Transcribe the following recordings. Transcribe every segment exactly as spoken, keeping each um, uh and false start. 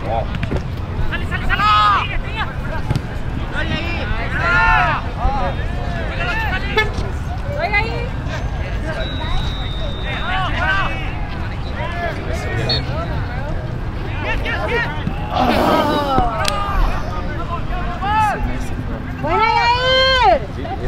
¡Sale, sale, sale! ¡Sigue, sigue! ¡Estoy ahí! ¡Estoy ahí! ¡Buena, Yair!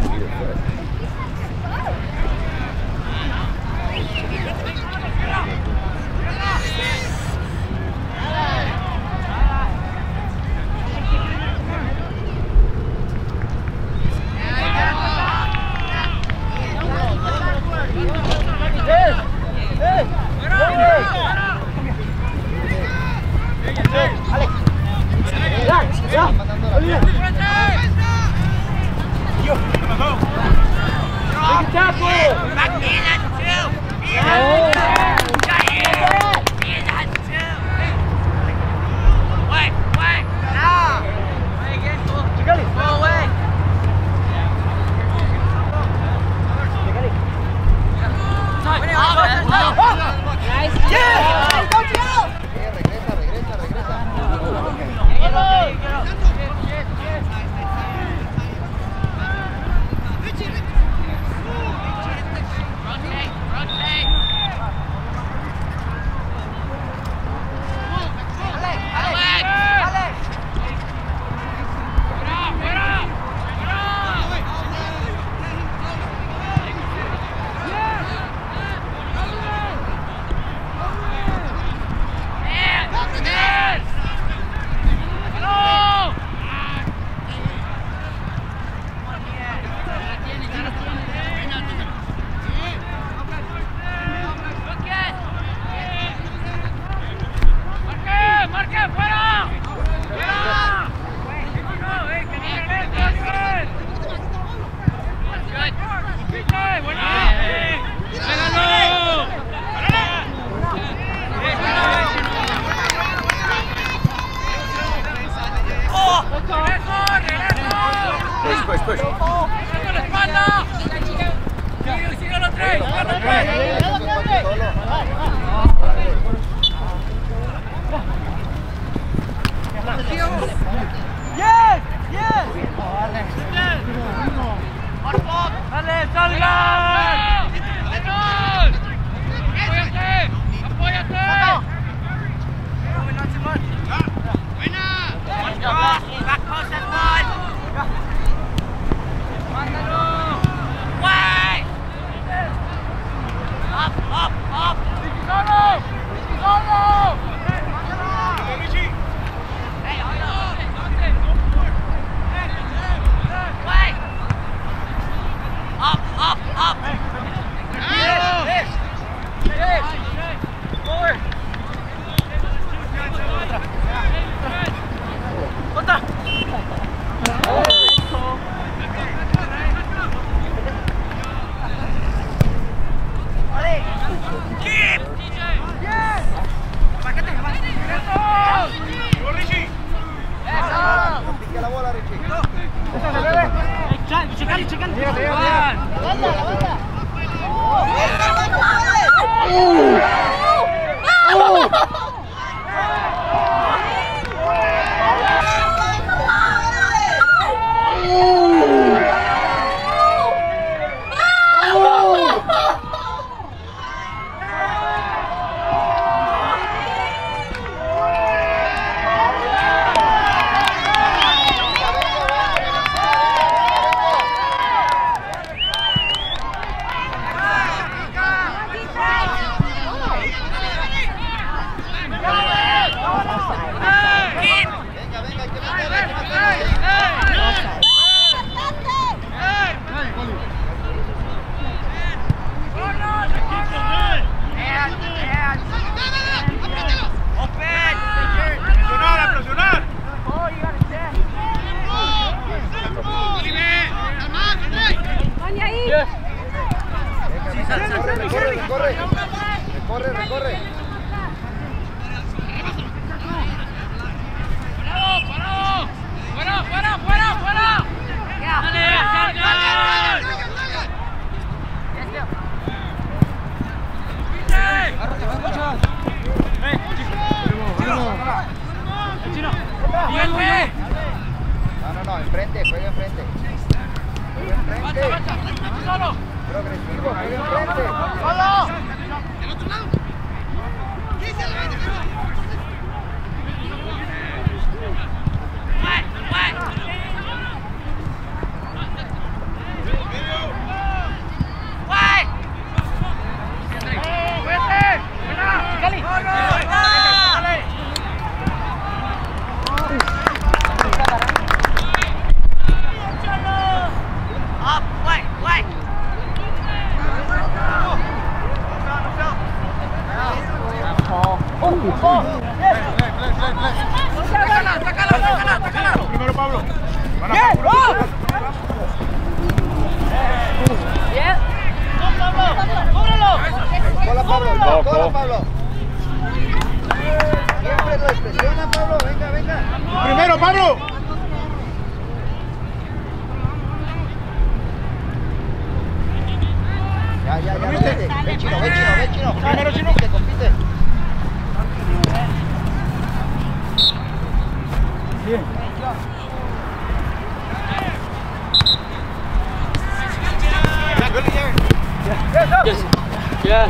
Push, push, push. ¡Sigue la espalda! ¡Sigue, sigue los tres! ¡Los tres! ¡Yes! ¡Yes! ¡Dale, salgan! ¡Apóyate! ¡Apóyate! ¡Buena! ¡Back post and one! Way! Up, up, up! Solo! Solo! Hey, hold on! Way! Up, up, up! This! This! Forward! Otra! Keep! Yes! Paquete, Richie! Pica la bola, Richie. Checale, checale. Bien, güey. No, no, no, enfrente, juega enfrente. Juega enfrente. Avanza, avanza, solo. Progresivo, juega enfrente. ¡Solo! ¿Del otro lado? ¡Guay, guay! ¡Guay! ¡Vete! ¡Cali! ¡Up! ¡Guay, guay! ¡Sácala, sácala, sácala, sácala! Primero Pablo. ¡Bien! ¡Oh! ¡Bien! ¡Cúbrelo! Cola Pablo, No, cola no. Pablo. Siempre lo expresiona Pablo, venga, venga. Primero Pablo. Ya, ya, ya, vete. Ven Chino, ven Chino, ven Chino. Primero, Chino. Compite, compite. Bien. Yes. Yeah.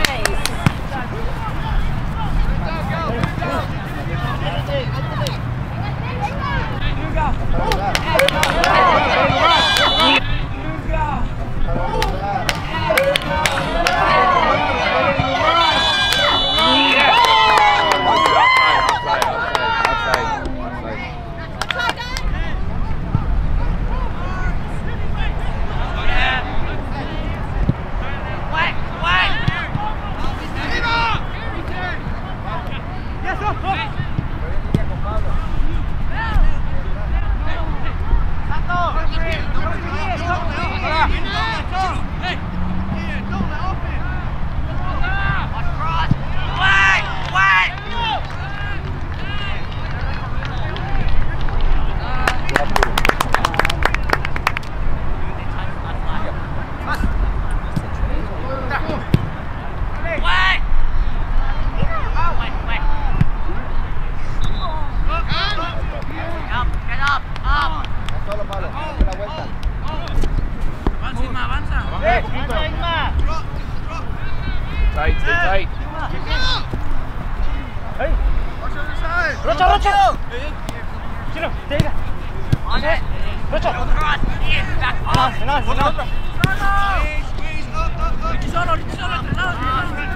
Solo Pablo, dale la vuelta. Avanza, Isma, avanza. Tight, stay tight. Rocha, Rocha. Chino, llega. Rocha. Ah, no, no. Ricky solo, Ricky solo, entrenado, entrenado.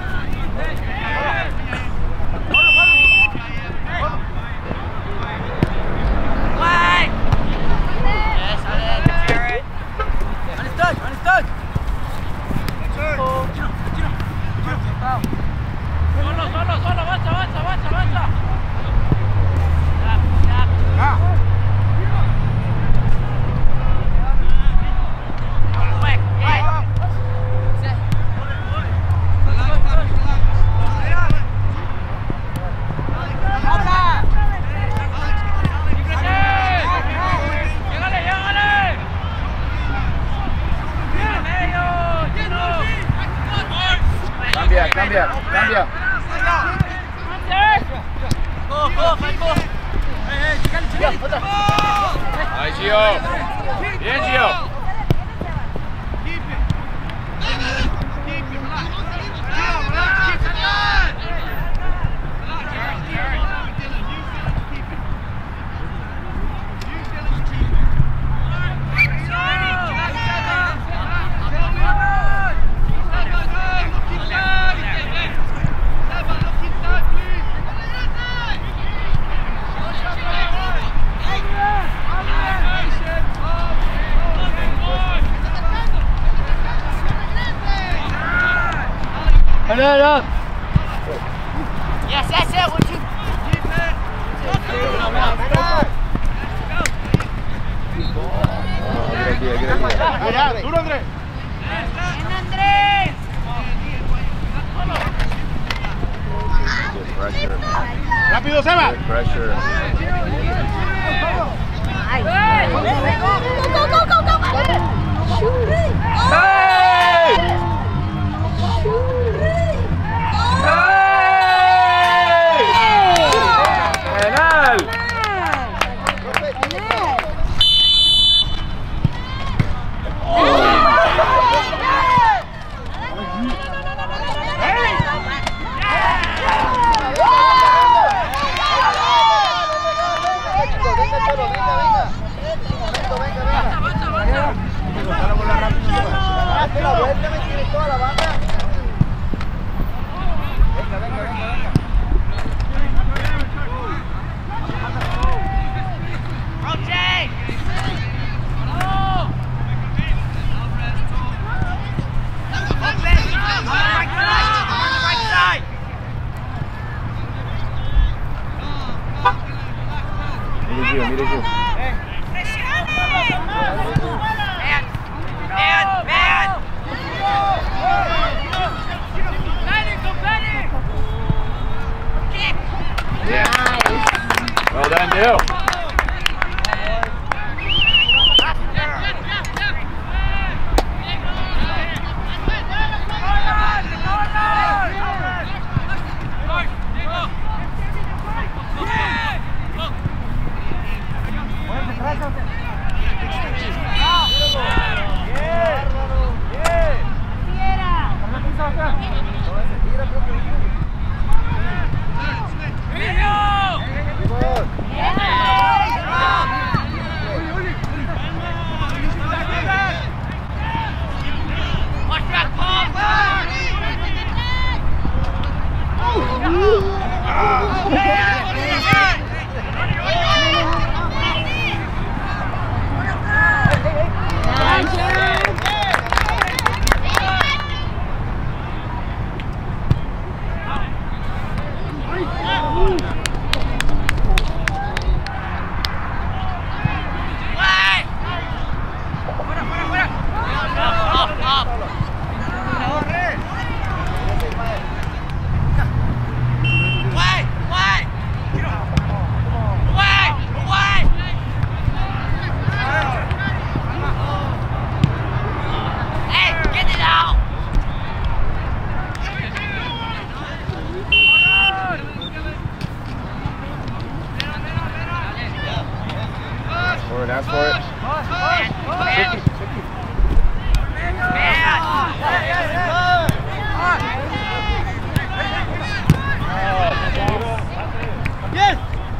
Guay. Yes, Jared. Understood, understood. Solo, solo, solo, avanza, avanza, avanza, avanza. Stop, stop. Ah. Quick, yeah. Set. Llegale, llegale. Cambia, cambia, cambia. Go, go, go. Ahí Gio. Bien Gio. Hello, hello. Yes, that's it. What you? Allá, duro Andrés. Andrés. Pressure. Rápido Seba. Pressure. Go, go, go, go, go! Shoot it! ¡Hey! Shoot it! ¡Hey! ¡Penal! venga, Cholo, venga, venga. Un momento, venga, venga. Avanza, avanza. Está la bola rápido. Hazte la vuelta, me tienes toda la banda. Venga, venga, venga, venga. Rotate. Mire Gio, mire Gio. Yeah. Well done, Dale. Ask for it. Yes.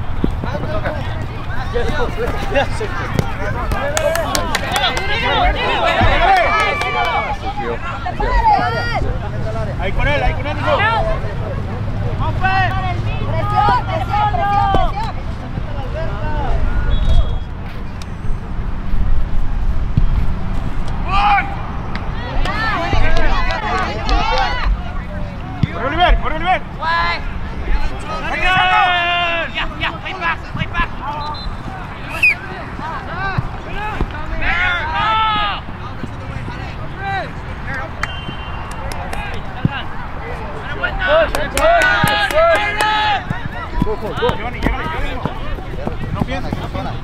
Ahí con él, ahí con él. Presión, presión, presión, presión. Corre Oliver, corre Oliver. Yeah, yeah, play back, play back. Go, go, go. Llévale, llévale, llévale. No pienses, no pienses.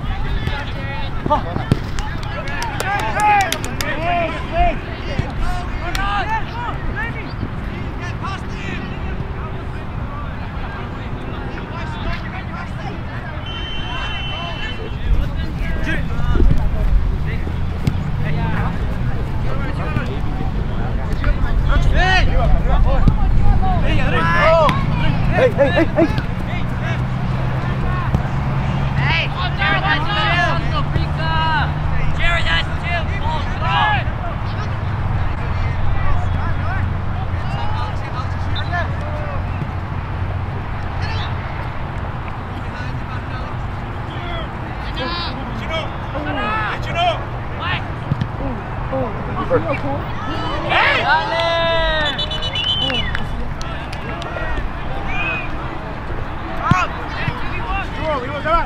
Hey, hey, hey, hey. Hey, Jared, that's two. Jared, that's two. Ball, throw. Hey! Vivo, vivo, se va.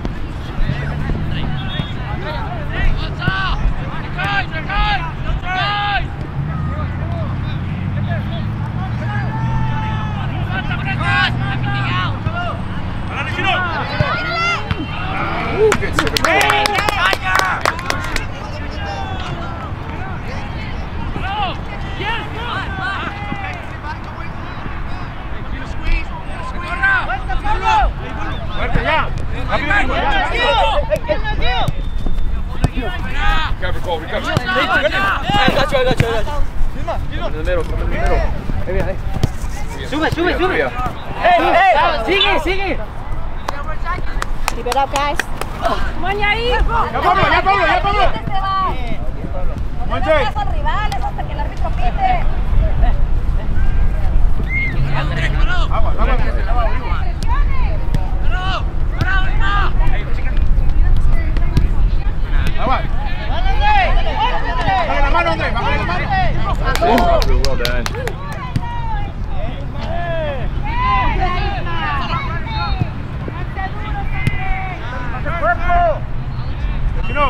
Ooh, good civic ball. Fuerte ya. Rápido, Nico, ya. Recover, Cole, recover. I got you, I got you, I got you. Come in the middle, come in the middle. Ahí viene, ahí. Sube, sube, Three, sube. three. ¡Ey, ey! ¡Sigue, sigue! Keep it up, guys. Come on, Yair. Ya Pablo, ya Pablo, ya Pablo. No le hagas al rival, es hasta que el árbitro pite. Agua, agua, que se lava vivo. Agua. Bájale la mano, André, bájale la mano. Well done. Chino.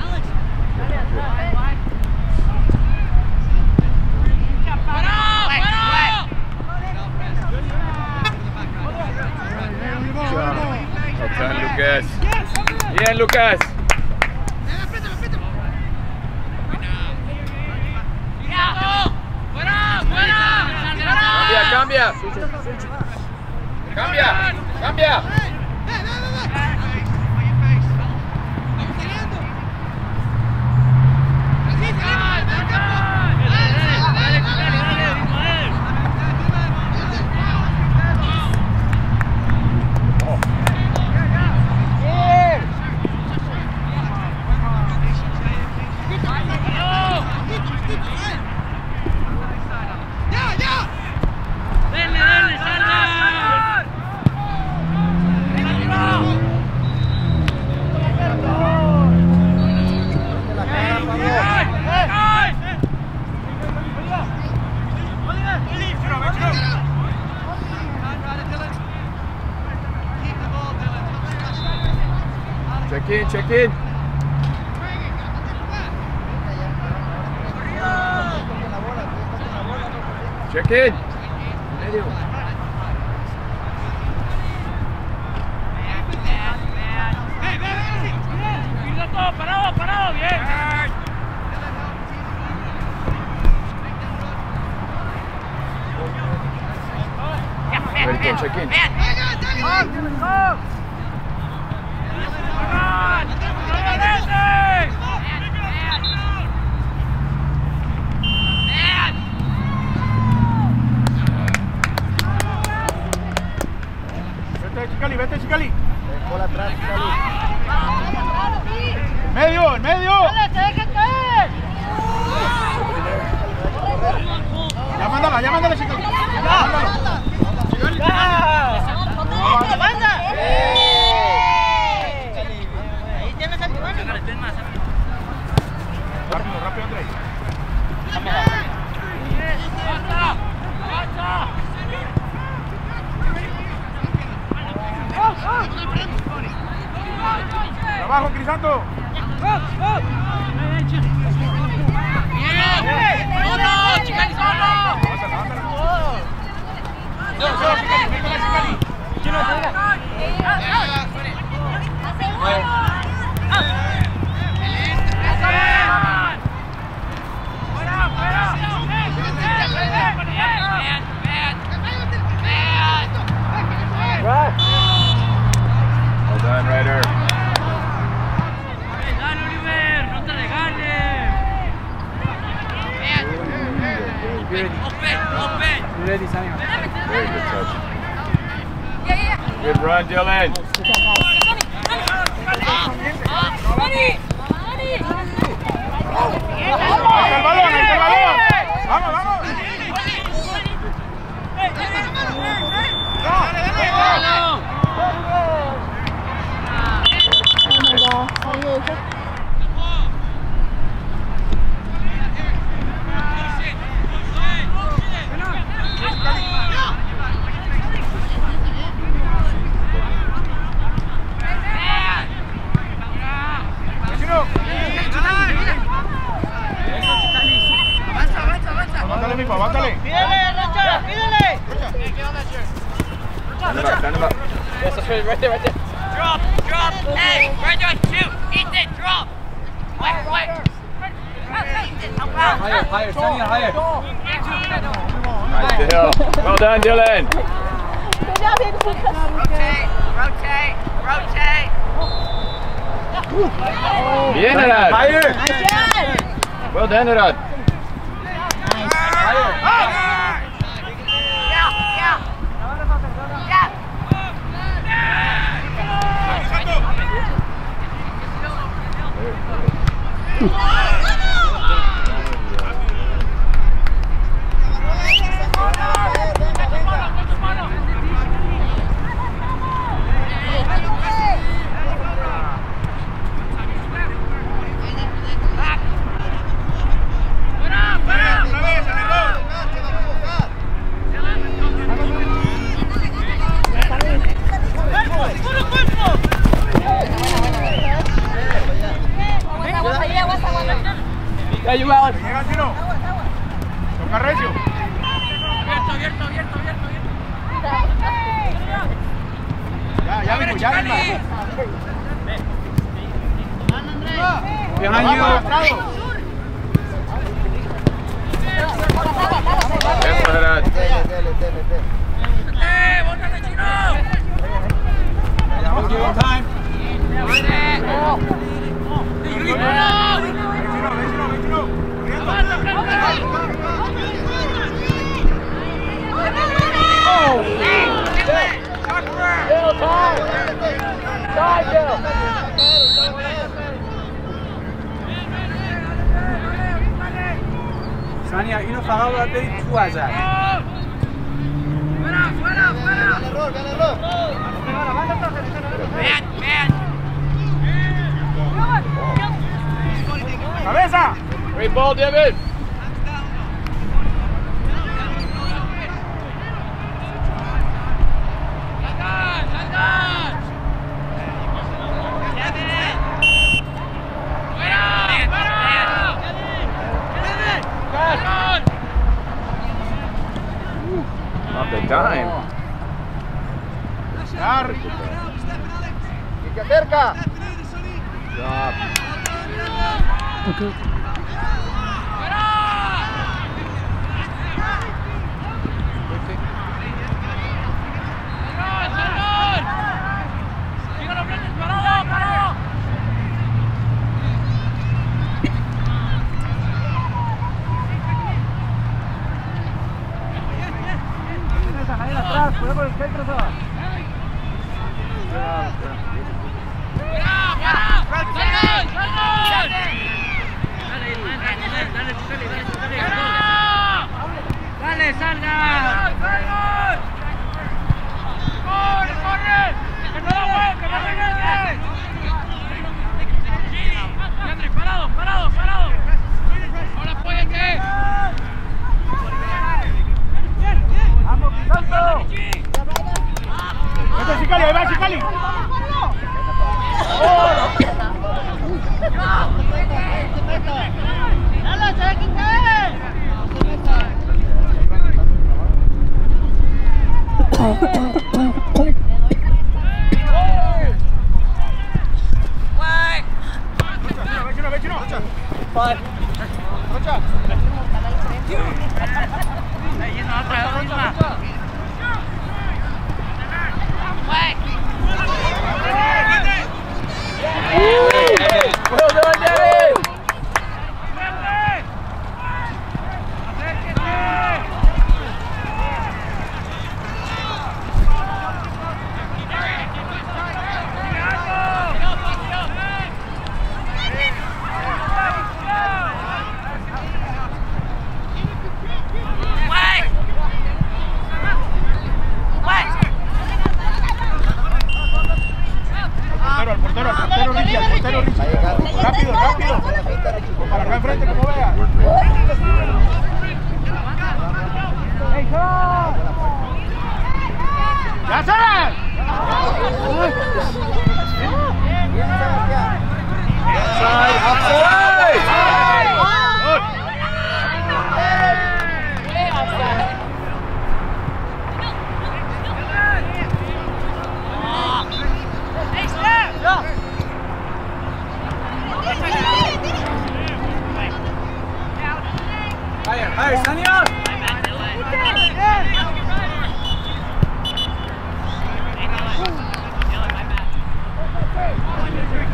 Well done, Lucas. Bien, Lucas. Cambia, cambia. Cambia, cambia. Check in, check in. Check in. Medio. Parado, parado, bien. Ready to check in. Vete, Chicali, vete, Chicali. Bola atrás, Chicali. Medio, en medio. Ya mándala, ya mándala, Chicali. Ya mándala. Rápido, rápido, André. Trabajo, Crisanto. ¡Solo! ¡Chicali, solo! Solo, solo, Chicali, métela, Chicali. Chino, salga. Well done, Ryder. Dale, Oliver, no te regales. Good. Open, open. You ready, Sammy? Very good touch. Good run, Dylan. Ahí está el balón, ahí está el balón. Vamos, vamos. Avántale, mijo, avántale. Pídele, Rocha, pídele. Stand him up, stand him up. Yes, that's right, right there, right there. Drop, drop. Hey, Roger, shoot. Ethan, drop. Wait, wait. Higher, higher, Sammy, higher. Nice to hill. Well done, Dylan. Rotate, rotate, rotate. Bien, Arad. Higher. Well done, Arad. Higher. Yeah, yeah. Yeah. Yeah, you Alex. Llega el tiro. Toca recio. Abierto, abierto, abierto, abierto, abierto. Ya, ya vengo, ya vengo. Behind you. Eso era. Dele, dele, dele, dele. ¡Eh, bótate, chino! Don't give him time. Vecino, vecino, vecino. Oh! Bill, time! Side, Bill! ثانية اینو فقط باید برید تو ازت. ¡Fuera, fuera, fuera! Viene error, viene error. ¡Vean, vean! ¡Cabeza! Great ball, David. ¡Salgan, salgan! ¡Fuera, fuera! ¡Fuera! Off the dime. Ya. Y que acerca. Job. Cuidado con el centro, Seba. ¡Dale, salga! ¡Corre, corre! ¡Que no lo mueve, que no regrese! ¡André, parado, parado, parado! ¡Ahora apóyate! ¡Vamos, Santo! ¡Vete, Chicali, ahí va, Chicali! Vecino, vecino. Five. Rocha. Está yendo otra vez, misma. Well done, David! Al portero, al portero Richie, al portero Richie. Rápido, rápido. Para acá enfrente, como vea. ¡Ya sabes! Side, offside! Higher, higher, Sanya! Hey,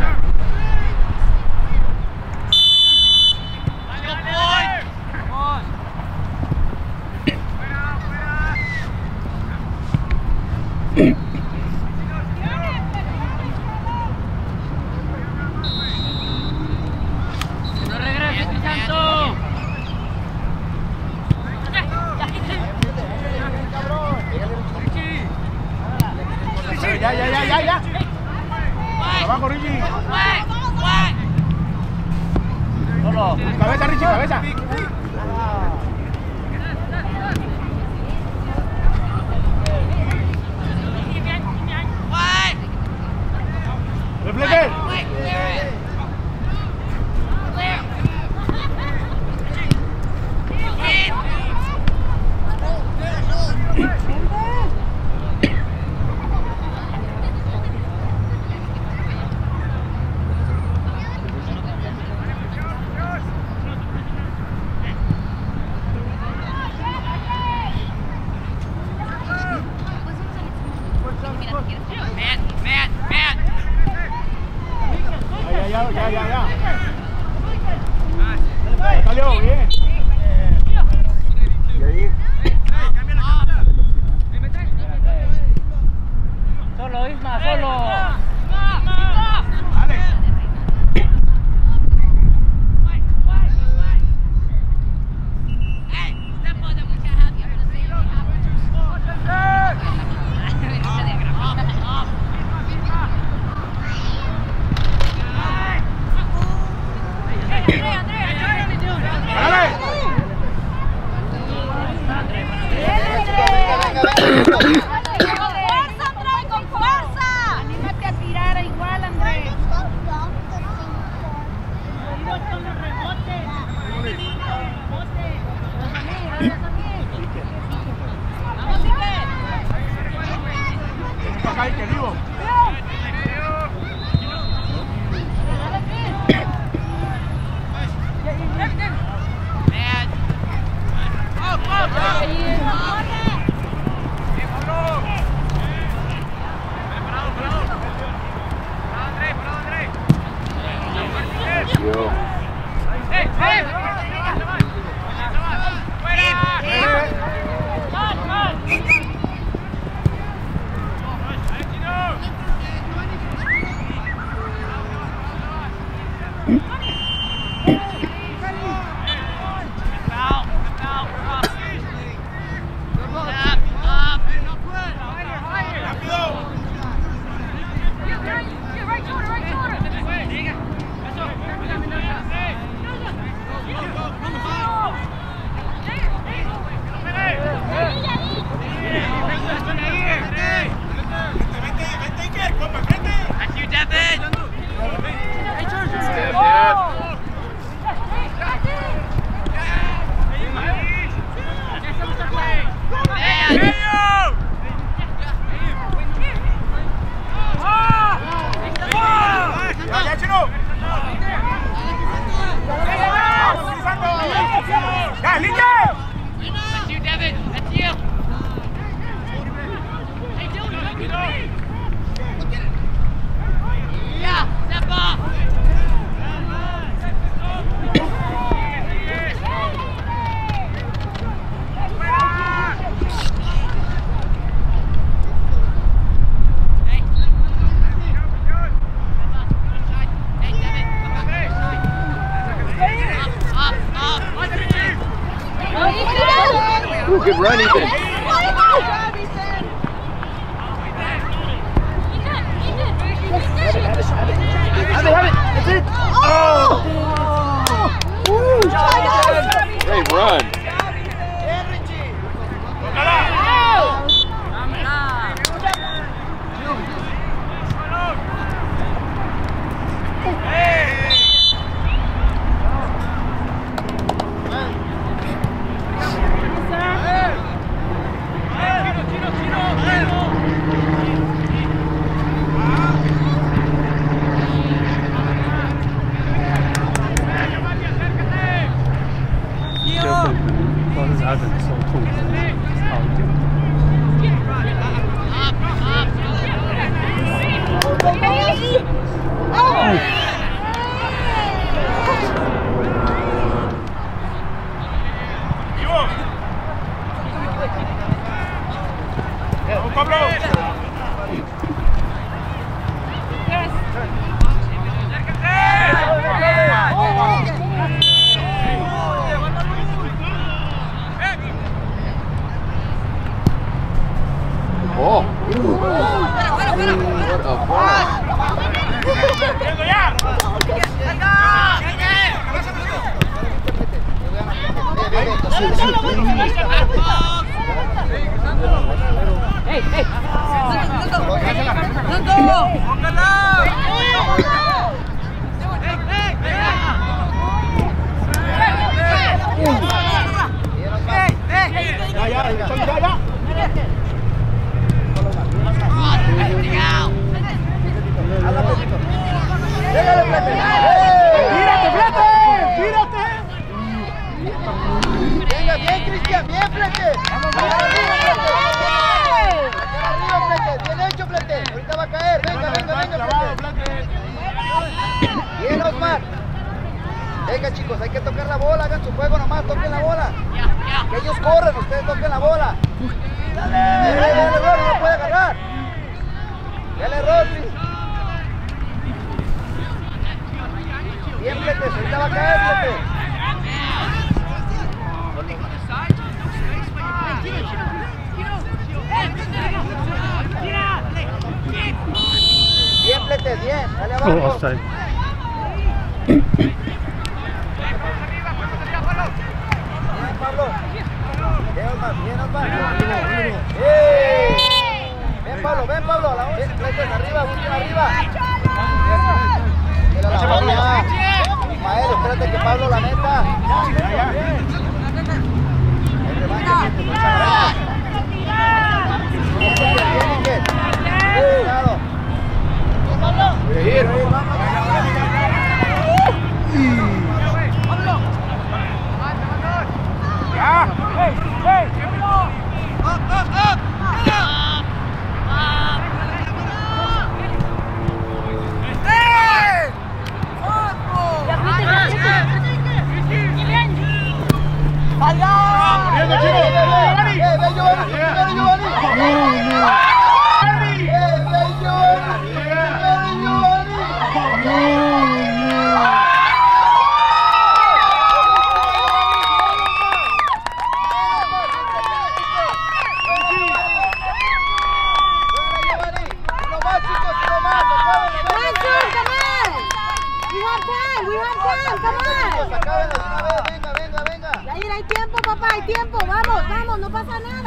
Solo. Cabeza, Richie, cabeza. Refleje. Ya, ya, ya, ya. Salió bien. Y ahí. Solo, Isma, solo. Dale. ¡Fuerza, André! ¡Con fuerza! Anímate a tirar igual, André. Acá hay que vivo. Ooh, good run, Ethan. Have it, have it. That's it. Oh! Woo! Great run. Oh, ooh. What a ball. Dégale, Flete. ¡Tírate, Flete! ¡Tírate! Venga, bien, Cristian, bien, Flete. Acá arriba, Flete. Acá arriba, Flete. Bien hecho, Flete. Ahorita va a caer. Venga, venga, venga, Flete. Bien, Osmar. Venga, chicos, hay que tocar la bola. Hagan su juego nomás, toquen la bola. Que ellos corren, ustedes toquen la bola. Dale, dale, dale, error, no lo puede agarrar. Dale, error, Cris. Bien, Flete, ahorita va a caer, Flete. Bien, Flete, bien, dale abajo. Oh, offside. Bien, Pablo. Bien, Osmar, bien, Osmar. ¡Eh! Ven, Pablo, ven, Pablo. A la ven, Flete, arriba, busquen arriba. Mira la bola. Ismael, espérate que Pablo la meta. El rebaño, Flete, mucha gracia. Bien, bien, bien. Cuidado. Seguir. ¡Ya! ¡Hey! ¡Hey! ¡Poniendo, chicos! ¡Giovanni! ¡Eh, ven, Giovanni! ¡Primero, Giovanni! ¡Eh, ven, Giovanni! ¡Primero, Giovanni! Hay tiempo, papá, hay tiempo. Vamos, vamos, no pasa nada.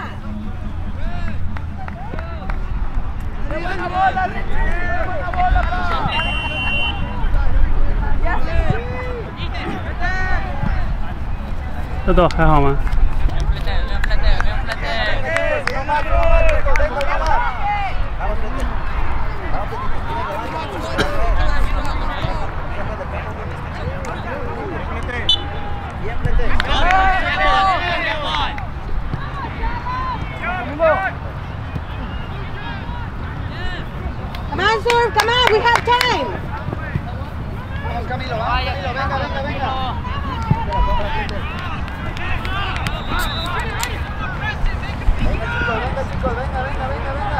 ¡Buena bola, Richie! ¡Buena bola, pa! Toto 还好吗？ Come on, Surf, come on, we have time. Vamos, Camilo, vamos, Camilo, venga, venga, venga. Venga, chicos, venga, venga, venga, venga.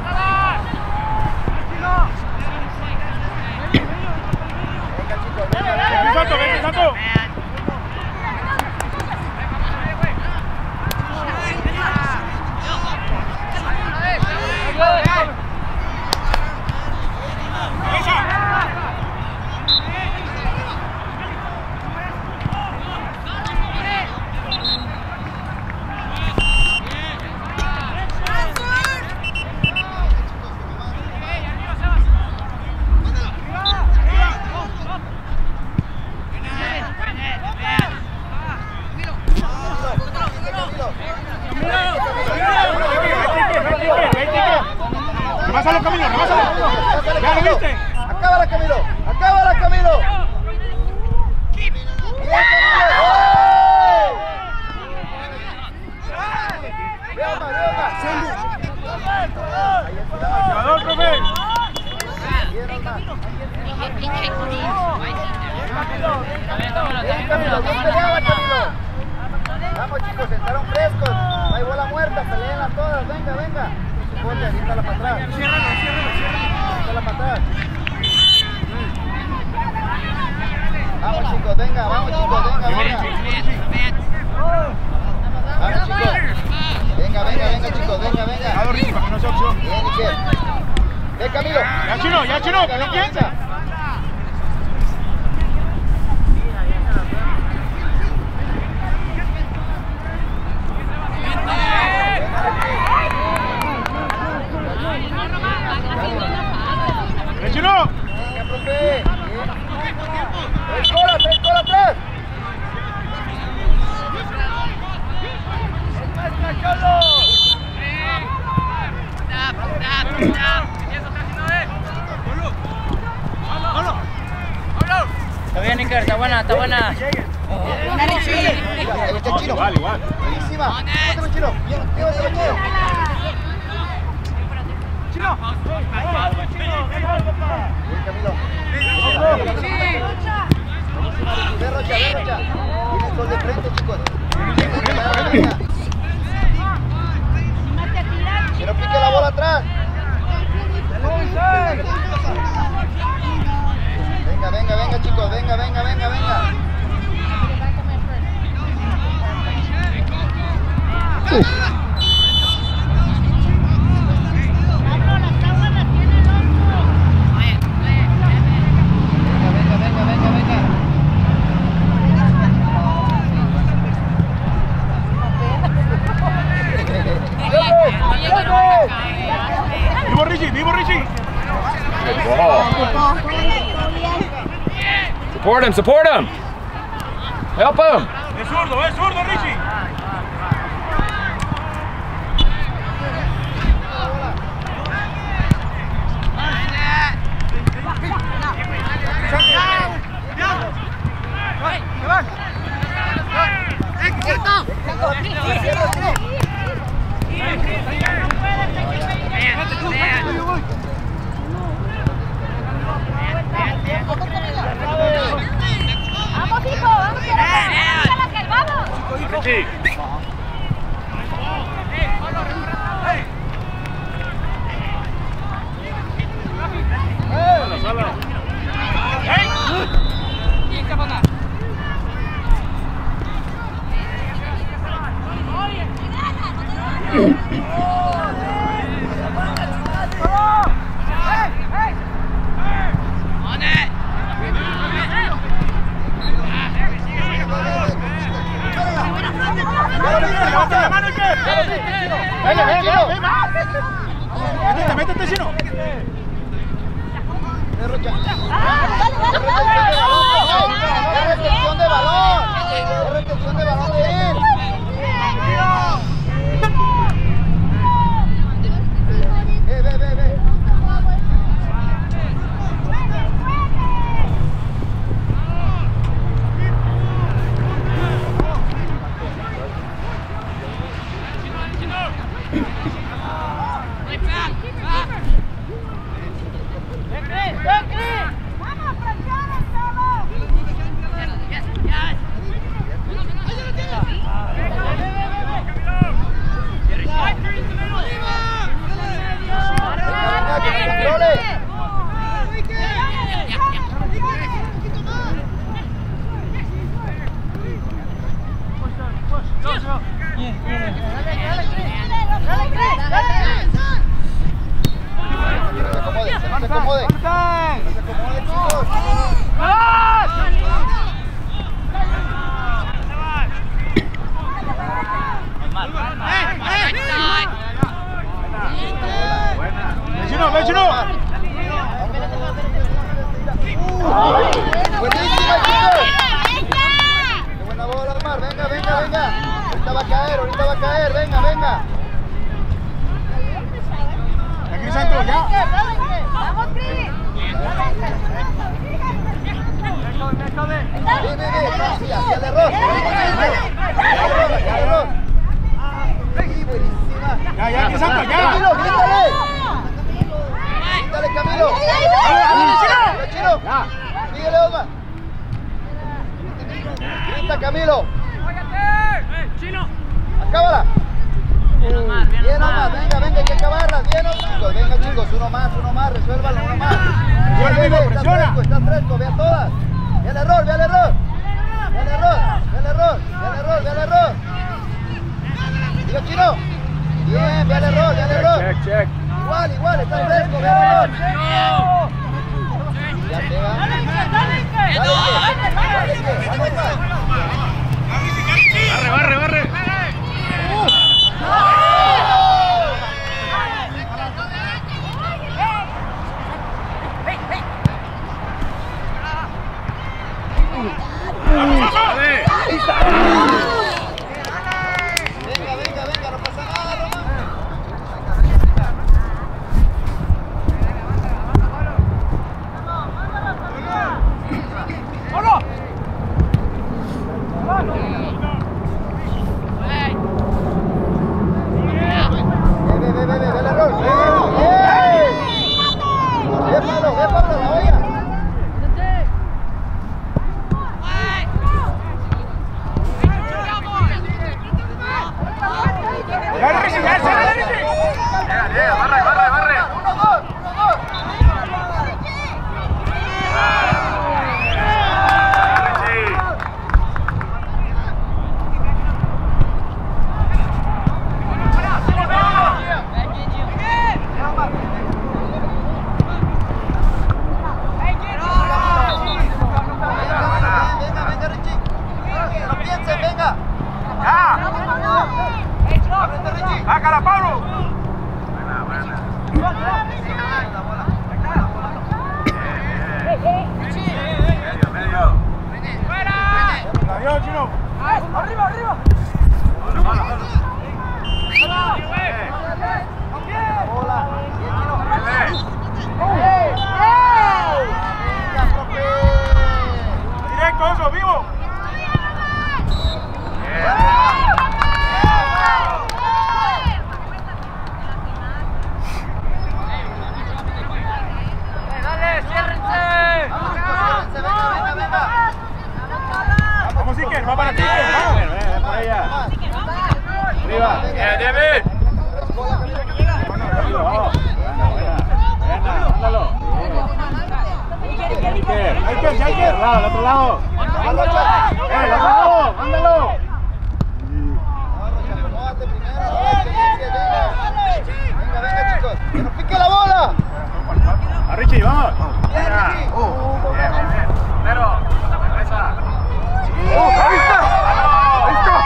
Venga, chicos, venga, venga. ¡Vente, Santo, vente, Santo! ¡Rebásalo, Camilo! ¡Rebásalo! ¡Ya lo viste! ¡Acábala, Camilo! ¡Acábala, Camilo! ¡Bien, Camilo! ¡Ve, Omar, ve, Omar! ¡Jugador, profe! Bien, Omar. Bien, Camilo, bien peleada, Camilo. Vamos, chicos, entraron frescos. No hay bola muerta, peleenlas todas. Venga, venga. Ponte, aviéntala para atrás. Ciérralo, ciérralo, ciérralo. Aviéntala para atrás. Vamos, chicos, venga, vamos, chicos, venga, venga. Vamos, chicos. Venga, venga, venga, chicos, venga, venga. Dado Richie para que no sea opción. Bien, Iker. Ven, Camilo. Ya, Chino, ya, Chino, que no piensa. ¡Eh, Chino! Venga, profe. Bien. Tres colas, tres colas atrás. bien, Iker, está buena, está buena. Este chino. Buenísima. Llévatelo, chino. Llévatelo, chino. Chino. Bien, Camilo. Ve, Rocha, ve, Rocha. Tienes gol de frente, chicos. Que no pique la bola atrás. Venga, venga, venga, chicos. Venga, venga, venga, venga. Uf. Vivo Richie, vivo Richie. Good ball. Support him, support him. Help him. Es zurdo, es zurdo Richie. Vamos, hijo, vamos, vamos. Richie. Sala, sala. On it. Levanta la mano, Iker. Venga, venga, venga. Métete, métete, chino. Ve, Rocha. Es retención de balón. Es retención de balón de él. Ve, ve, ve, ve. Chino, ve, chino. Buenísima, chicos. Qué buena bola, Omar. Venga, venga, venga. Ahorita va a caer, ahorita va a caer. Venga, venga. Aquí Santos, ya. Vamos, Cris. Ve, ve, ve. Sí, hacia el error. Hacia el error. Sí, buenísima. Ya, ya, aquí Santos, ya. Camilo, grítale. Grítale, Camilo. Dale, Chino. Síguele, Osma. Grita, Camilo. Acábala. Bien, Omar, venga, venga, hay que acabarla. Bien, Omar. Venga, chicos, uno más, uno más, resuélvalo, uno más. Ve, ve, ve, está fresco, está fresco, ve a todas. Ve al error, ve al error. Ve al error, ve al error, ve al error, ve al error. Digo, Chino. Bien, ve al error, ve al error. Check, check. Igual, igual, está fresco, ve al error. Ya te va. Dale, dale, dale, dale. Barre, barre, barre. Venga, venga, venga, no pasa nada, Román. ¡Solo! Cuidado, Chino. Arriba, arriba. Bola. Bien, Chino. Bien. Venga, profe. Directo, eso, vivo. Dale, ciérrense. Vamos, chicos, ciérrense. Venga, venga, venga. Vamos, Iker, va para ti, Iker, vamos. Ven para allá. Arriba. Bien, David. Bola, Camilo. Rápido, vamos. Buena, buena. Buena, mándalo. Iker, Iker, ya, Iker. Al lado, al otro lado. Vamos, Rocha. Eh, al otro lado, mándalo. Vamos, Rocha, acomódate primero. Venga, venga, venga, chicos. Que nos pique la bola. A Richie, vamos. Bien, Buena. Richie. Bien, bien, bien. Pero, esa. ¡Ahí está! ¡Ahí está!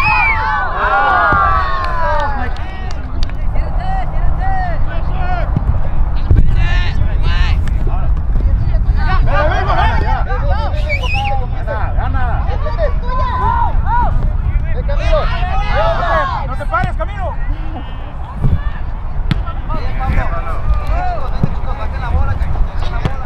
Venga, venga, venga, ya. Ven, ven, ven, ven, compite, compite. Gana, gana. Ven, ven, ven. Ven, Camilo. Ven, ¡No te pares, Camilo! Bien, Pablo. Venga, chicos, venga, chicos, bajen la bola, chicos. Bajen la bola.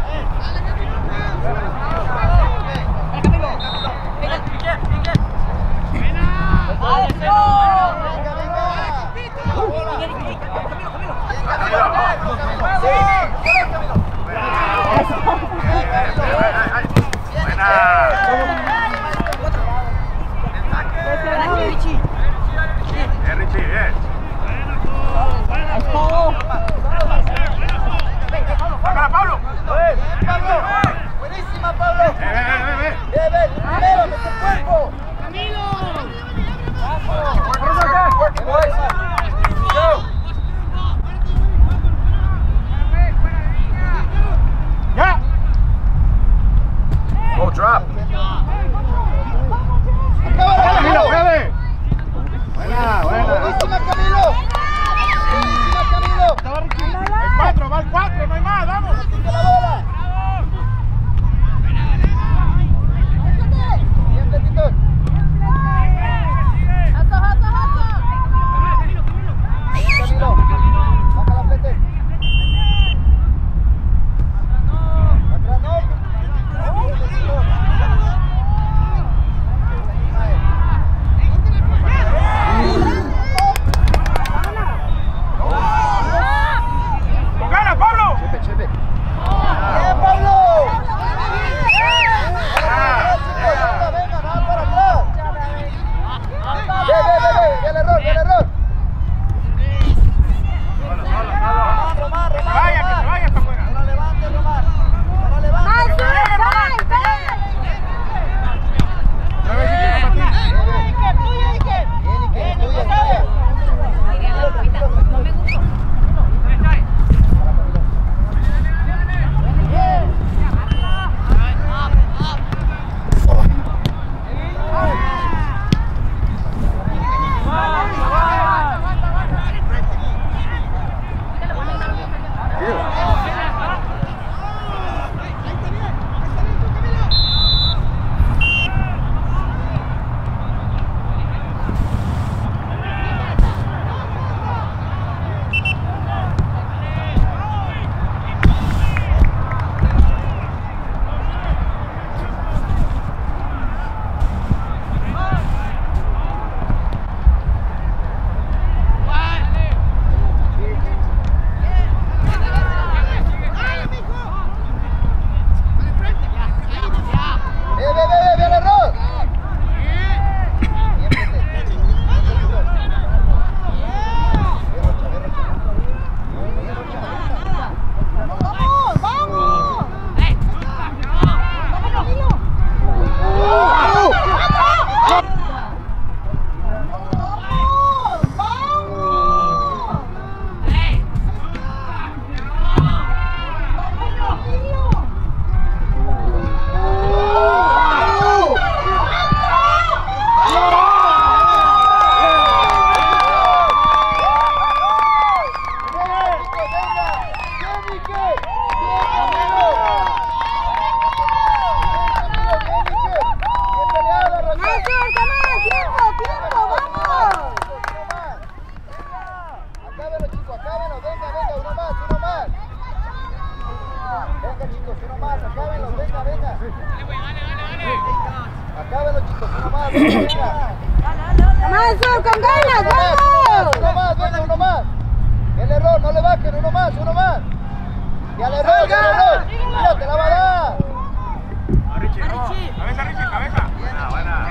Venga, venga. La bola. Bien, Camilo. Sí, bien, Camilo. Bien, Richie, bien. ¡Sácala, Pablo! Bien, Pablo. Buenísima, Pablo. Ven, ven, ven, ven. Bien, ven. Primero, mete el cuerpo. ¡Ya! Oh, drop. Acábala, Camilo, Camilo. mueve. Buena, buena. Buenísima, Camilo. Buenísima, Camilo. El cuatro, va el cuatro, no hay más, vamos. Pique la bola. Bien, Petito. Bien, Camilo. Baja la flete. Atrás, no. Bien, Petito. más, venga. ¡Más, con ganas, Uno más, vamos! uno más, venga, uno más. El error, no le bajen, uno más, uno más. Y al error, y al error. Mira, te la va a dar. Richie, vamos. Cabeza, Richie, cabeza. Buena, buena.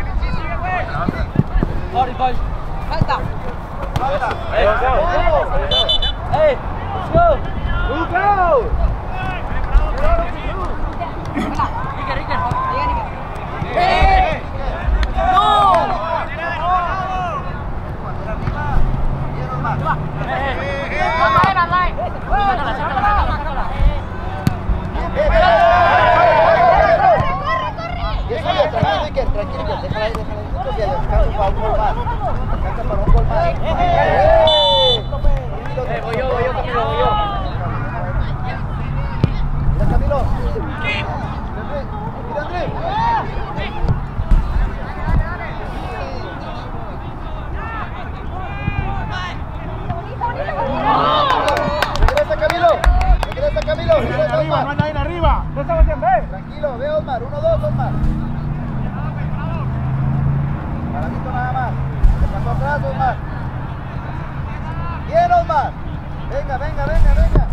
Falta. Falta. Hey, let's go. Hey, let's go. Move out. Iker, Iker. ¡Eh! Tranquilo, déjala ahí, déjala ahí. Muchos días, descansa para un gol más. Descansa para un gol más. Eh, voy yo, voy yo, Camilo, voy yo. Mira, Camilo. Mira, Andrés. Regresa, Camilo. Regresa, Camilo. Regresa, Arriba, no Osmar. hay nadie arriba. No estamos en B. Tranquilo, ve, Osmar. Uno, dos, Osmar. Paradito nada más. Se pasó atrás, Osmar. Bien, Osmar. Venga, venga, venga, venga.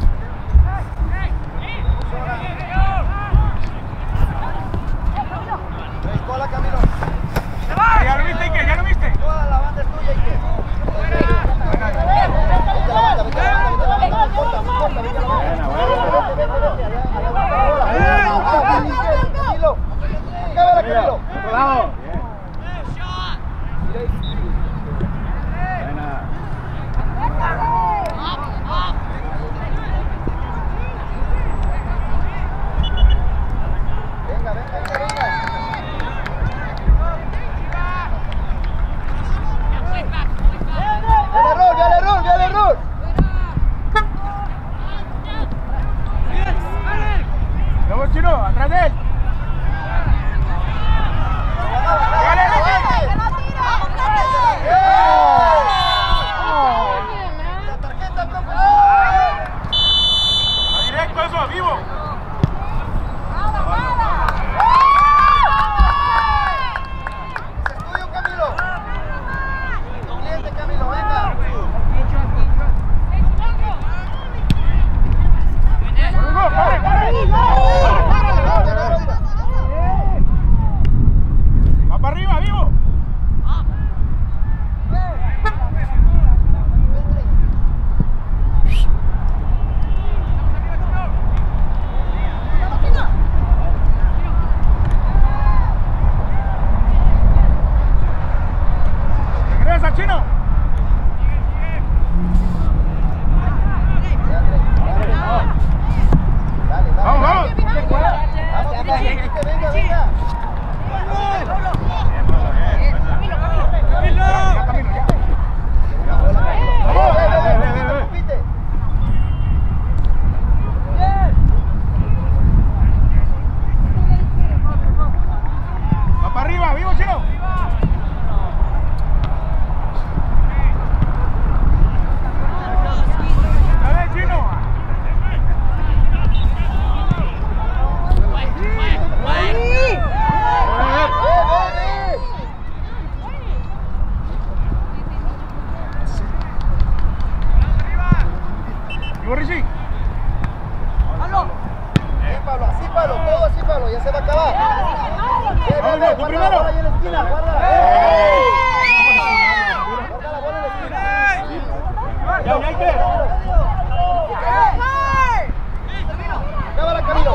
Escola, Camilo. Ya lo viste, Ike, ya lo viste. Toda la banda es tuya, Ike. Vete a la banda, vete a la banda, vete a la banda. No importa, no importa, vete a la banda. Vete, vete, vete, allá, allá va. Camilo. Cámara, Camilo. Otro lado. Venga, venga, venga, venga. Ve al error, ve al error, ve al error. Vamos, Chino, atrás de él. Dale, dale, dale. La tarjeta, profe. Va directo eso, vivo. Es tuyo, Camilo. Tu cliente, Camilo, venga. Hugo, corre, corre. Va para arriba, vivo. Regresa, Chino. Dale, dale. Vamos, vamos. Vamos, venga, venga, venga. Ya, Camilo, ya. Vamos, ve, ve, ve, ve, repite. Va para arriba, vivo, Chino. Dale, Chino. Vivo, Richie. Bien, Pablo, así, Pablo, todo así, Pablo, ya se va a acabar. Bien, Vamos, bien, tú guarda primero. la bola ahí en la esquina, guarda. Guarda la bola en la esquina. Ya, ya hay que. Cámara, Camilo.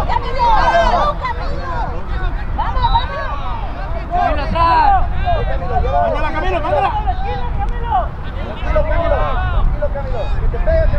Camilo atrás. Ve, Camilo, llévala. Mándala, Camilo, mándala. Tranquilo, Camilo. Tranquilo, Camilo. Que te pegue,